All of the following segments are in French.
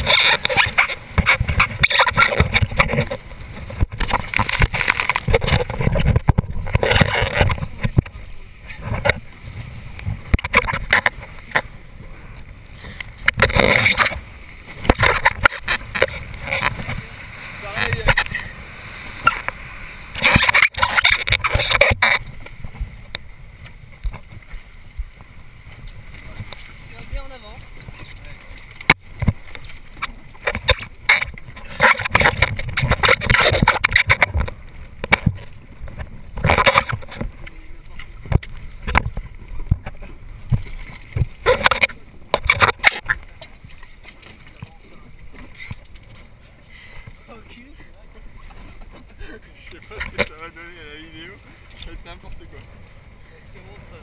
Je sais pas ce que ça va donner à la vidéo, ça va être n'importe quoi. Je te montre.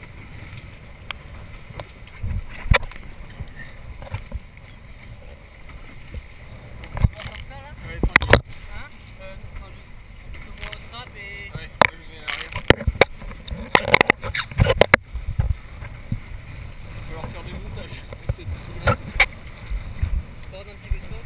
Ouais, tranquille. Hein non, juste on te voit au trap et... Ouais, je mets à l'arrière. Il va falloir faire du montage. C'est tout grand. Borde un petit peu de temps.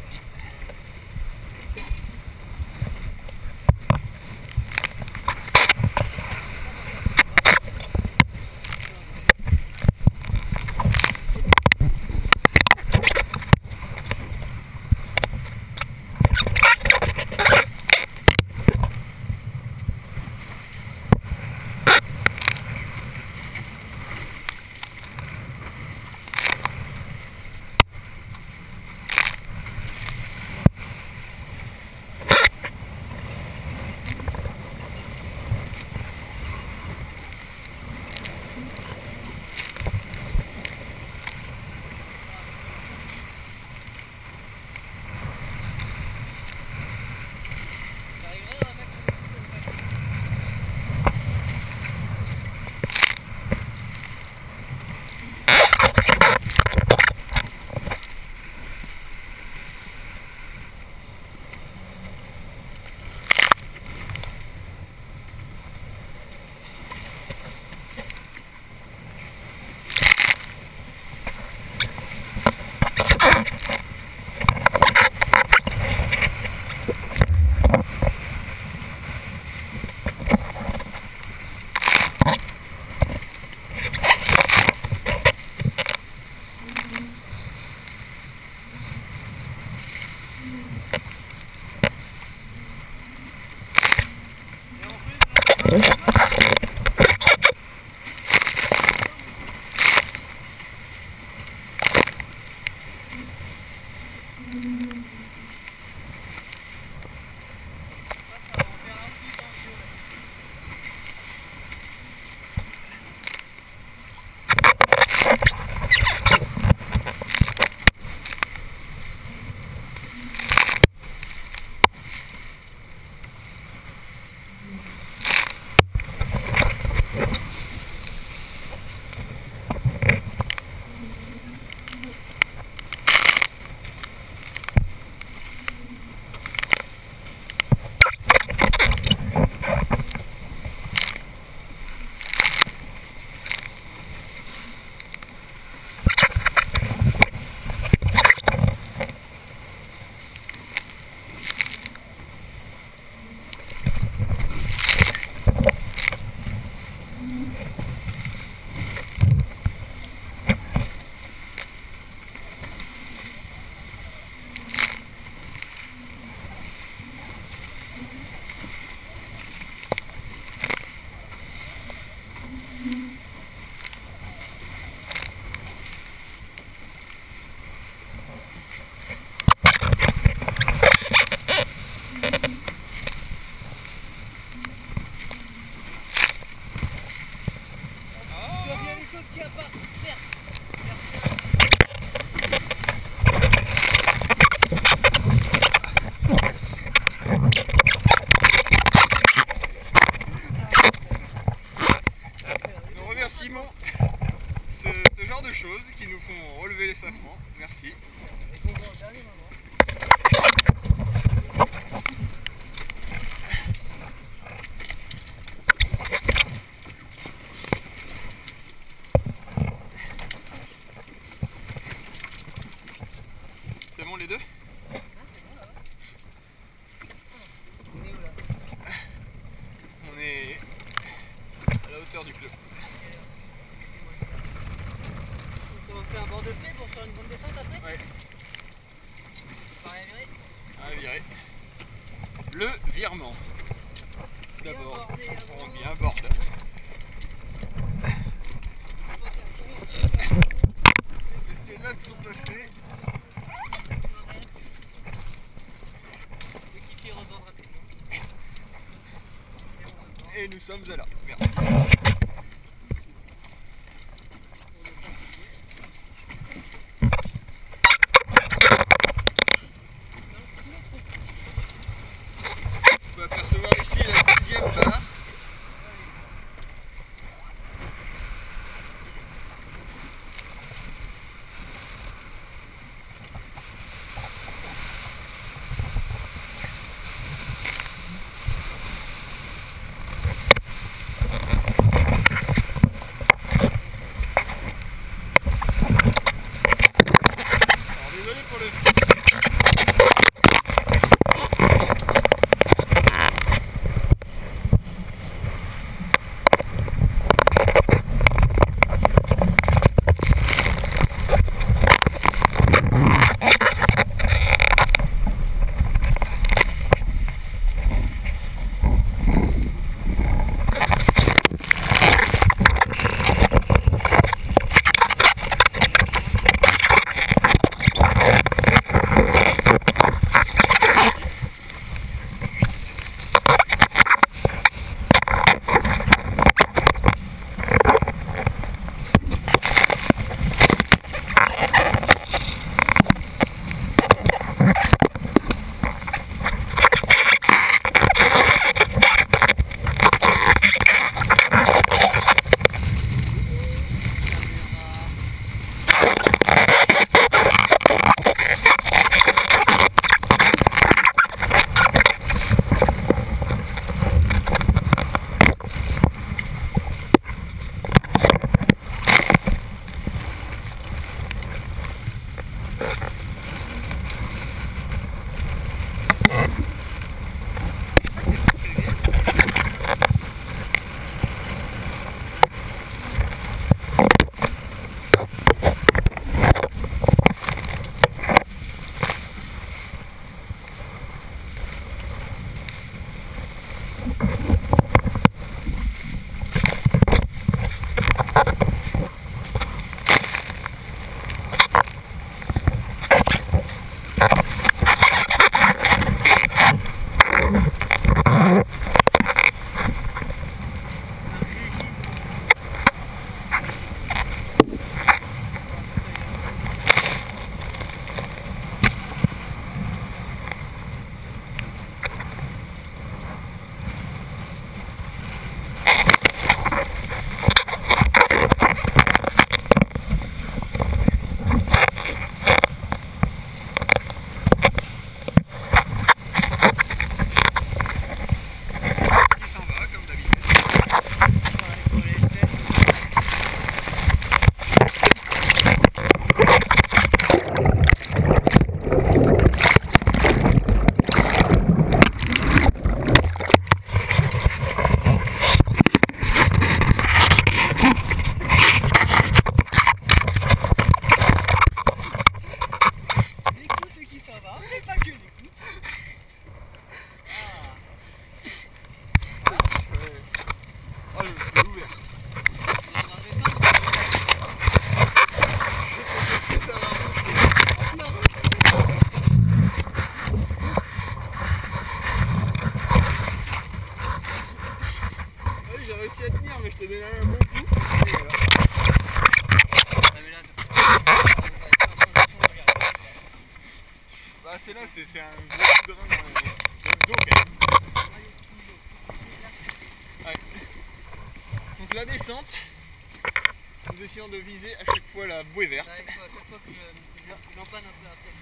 Ce genre de choses qui nous font relever les safrans. Merci. C'est bon les deux ? à virer. Le virement. D'abord, on bien borde. Les notes sont passées. L'équipe qui rebond rapidement. Et nous sommes à là. Merci. On peut apercevoir ici la deuxième barre. Alors désolé pour le... réussi à tenir, mais je te donne un bon coup. Et voilà. Bah c'est là, c'est un gros coup de rein dans le dos quand même. Ouais. Donc la descente, nous essayons de viser à chaque fois la bouée verte. À chaque fois que je l'empanne un peu après.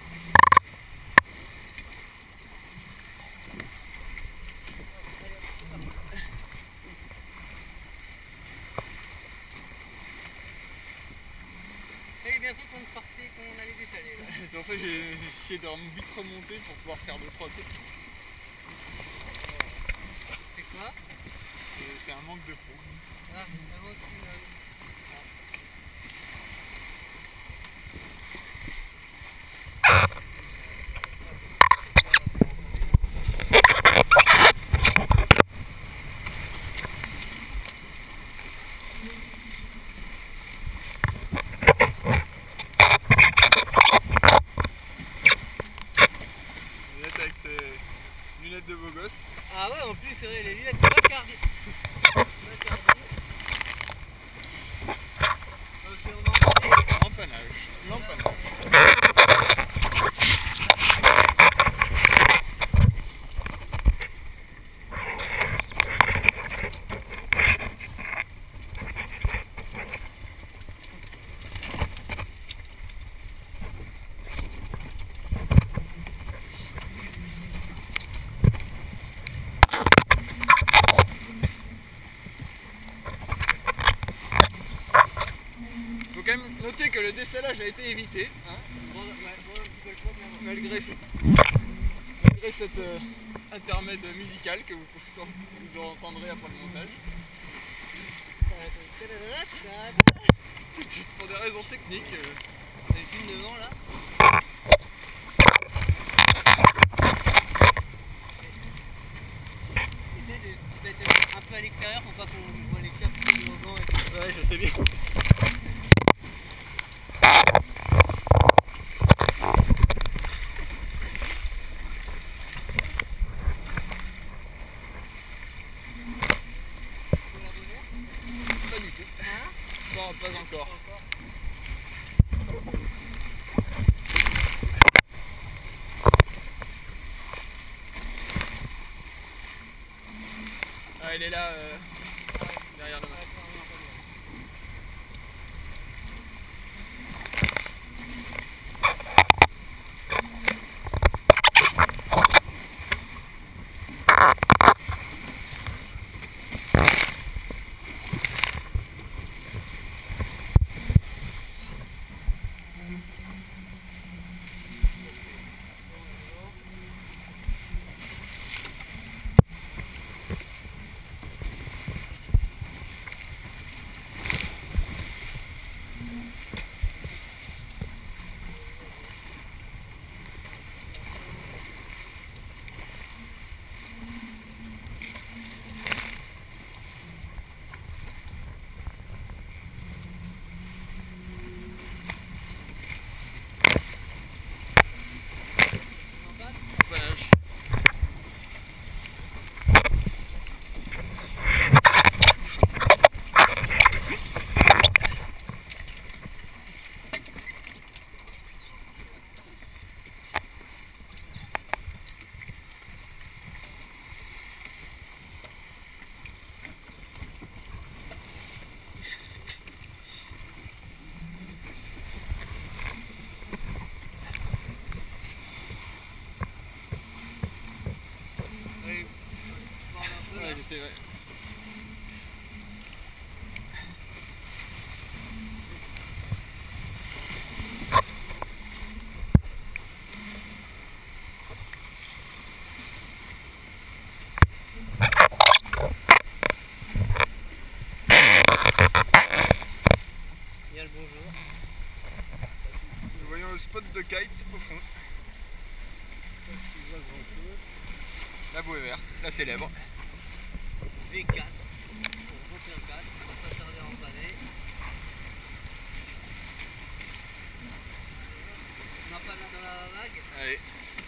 Ça y est bientôt qu'on partait, qu'on allait désaler là. C'est pour ça que j'ai essayé de vite remonter pour pouvoir faire 2-3 trucs. C'est quoi? C'est un manque de peau. Ah, avant que tu Ah ouais, en plus, c'est vrai, les lunettes de Bacardi. C'est L'empannage. L'empannage. Faut quand même noter que le dessalage a été évité, hein, malgré cet intermède musical que vous entendrez après le montage. Pour des raisons techniques. Les films devant là. Essaye d'être un peu à l'extérieur pour pas qu'on voit les câbles qui sont devant et tout. Ouais, je sais bien. Pas du tout. Hein? Pas encore. Ah, elle est là, derrière nous. Empannage. Ouais, je sais, ouais. Il y a le bonjour. Nous voyons le spot de kite au fond. La bouée verte, la célèbre. V4. On monte un 4, on va pas servir en panner. On n'a pas là dans la vague. Allez.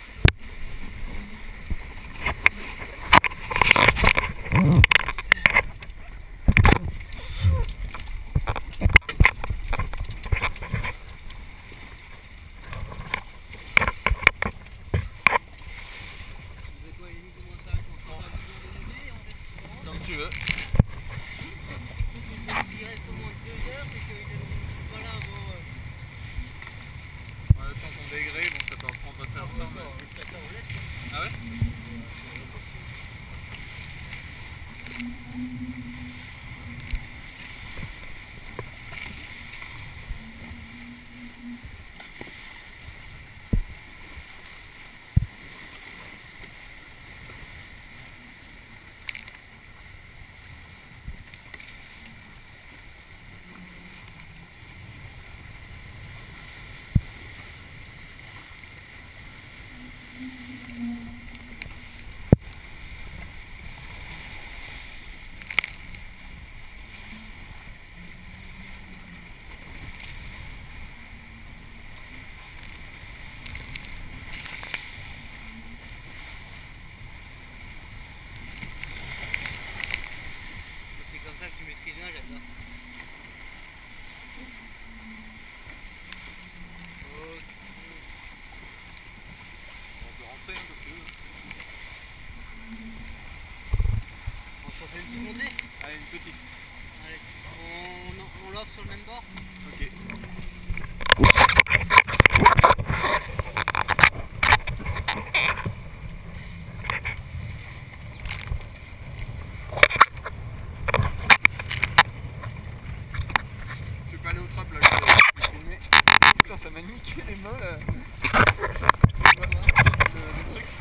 Comme tu veux. Il reste au moins 2 heures et que voilà avant. Le temps qu'on dégrée, bon ça peut en prendre très longtemps. Mais... Ah ouais? montrer un peu plus. On se fait une petite montée. Allez, une petite. Allez, on l'offre sur le même bord. Ok. Je vais pas aller au trap là, je vais filmer. Putain, ça m'a niqué les mains là. Le truc.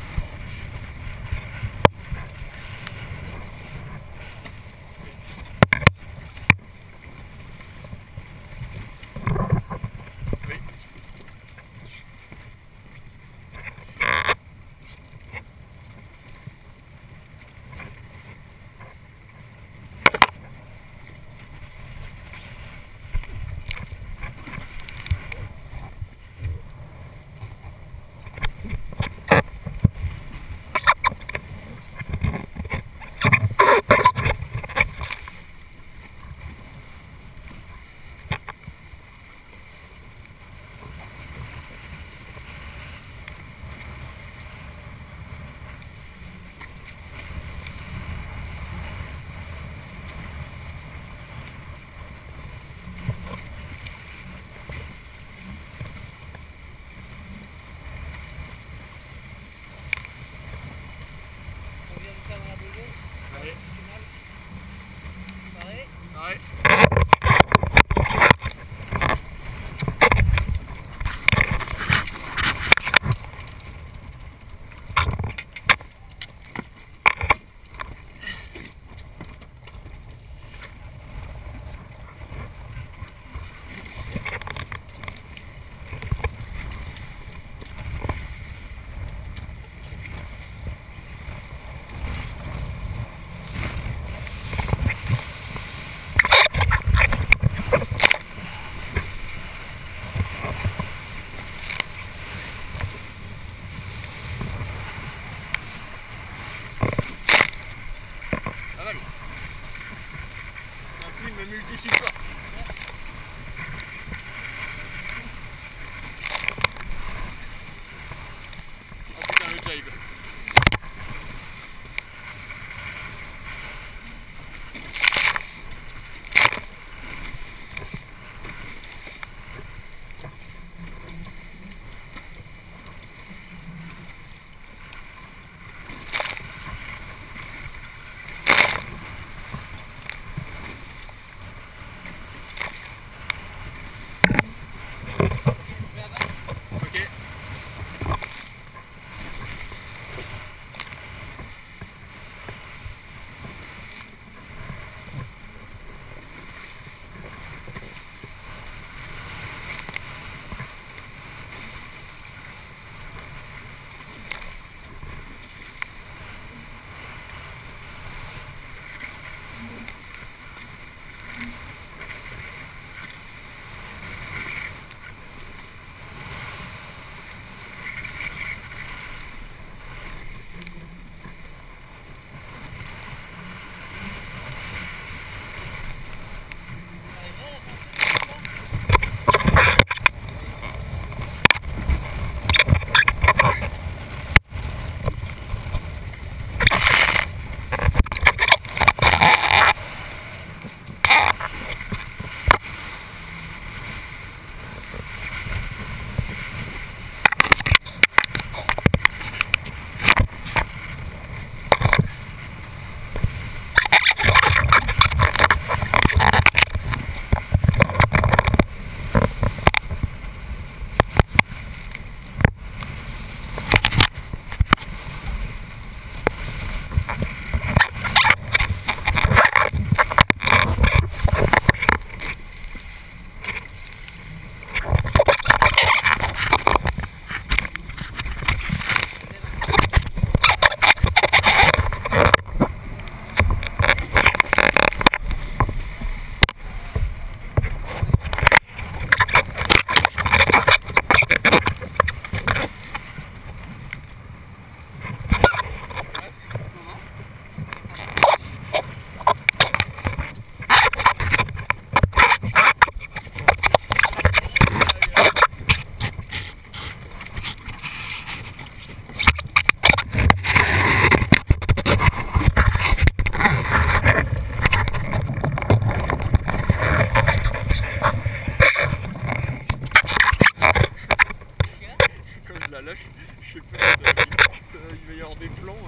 je la lâche, je sais pas si il va y avoir des plans.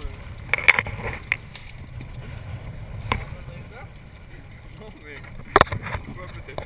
Non mais, ouais, peut-être.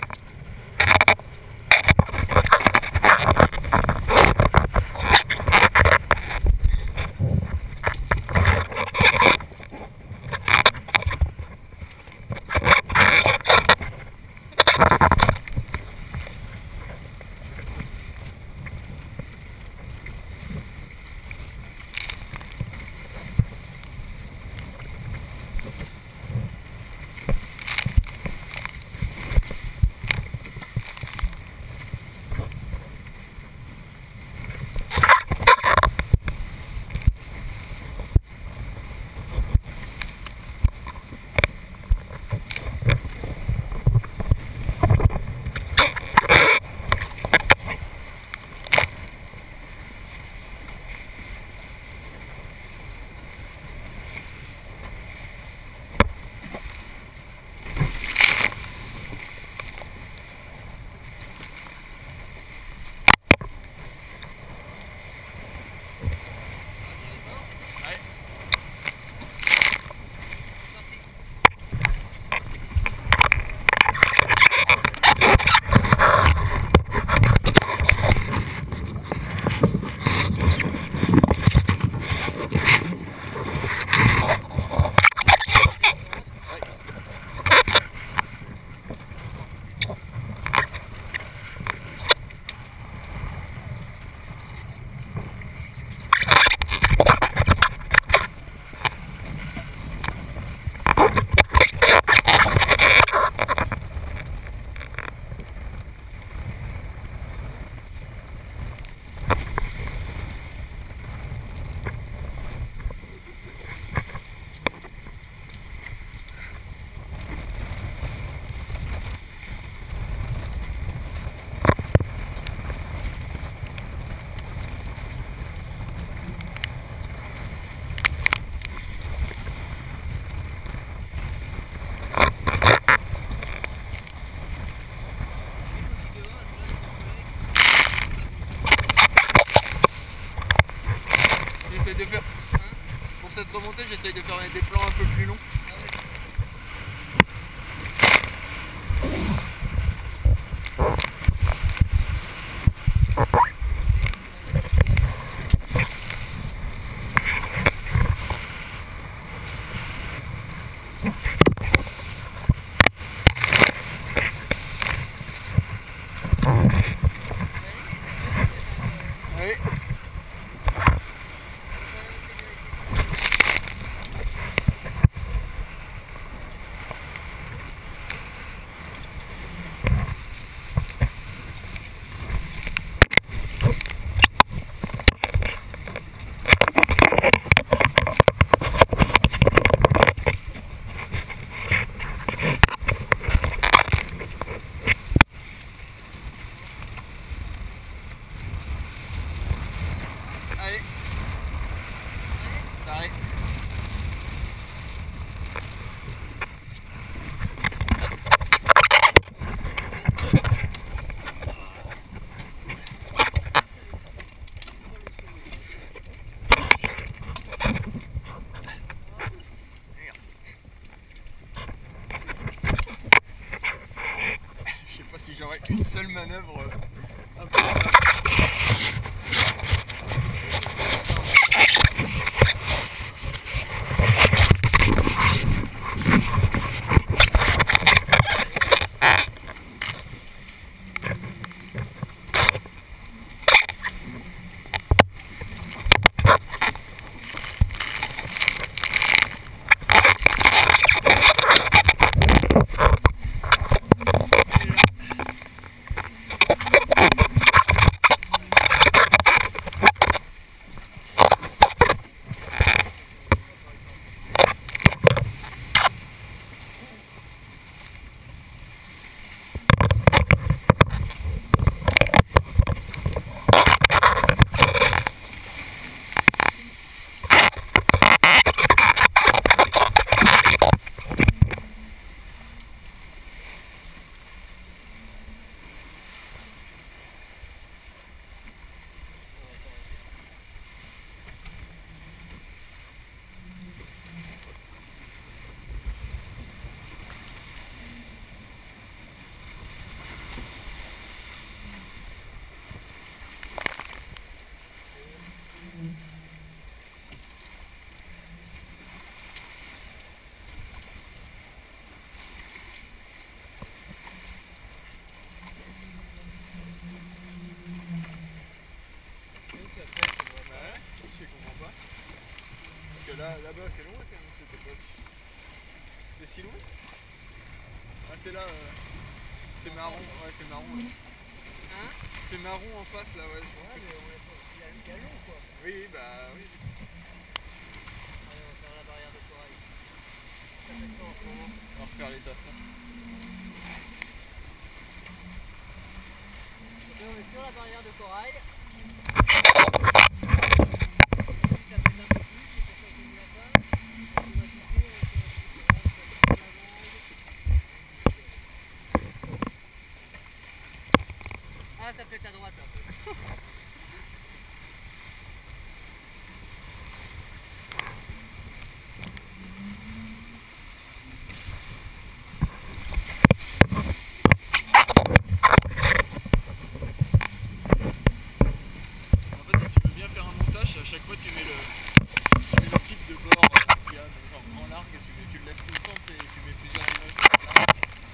De faire, pour cette remontée, j'essaye de faire des plans un peu plus longs. Oui. Allez. Pareil. Je sais pas si j'aurais une seule manœuvre un peu. Ouais, je comprends pas. Parce que là-bas c'est loin quand même, c'était pas si... C'est si loin? Ah c'est là, c'est marron, ouais c'est marron. Ouais. Hein? C'est marron en face là, ouais. Ouais, mais il y a long quoi. Oui, bah oui. Allez, on va faire la barrière de corail. Ça fait ça en ce moment. On va refaire les safrans. Ok, on est sur la barrière de corail. Ah, ça peut être à droite là. En fait, si tu veux bien faire un montage, à chaque fois tu mets le type de bord qu'il y a, genre grand largue, tu le laisses tout le temps, tu mets plusieurs images.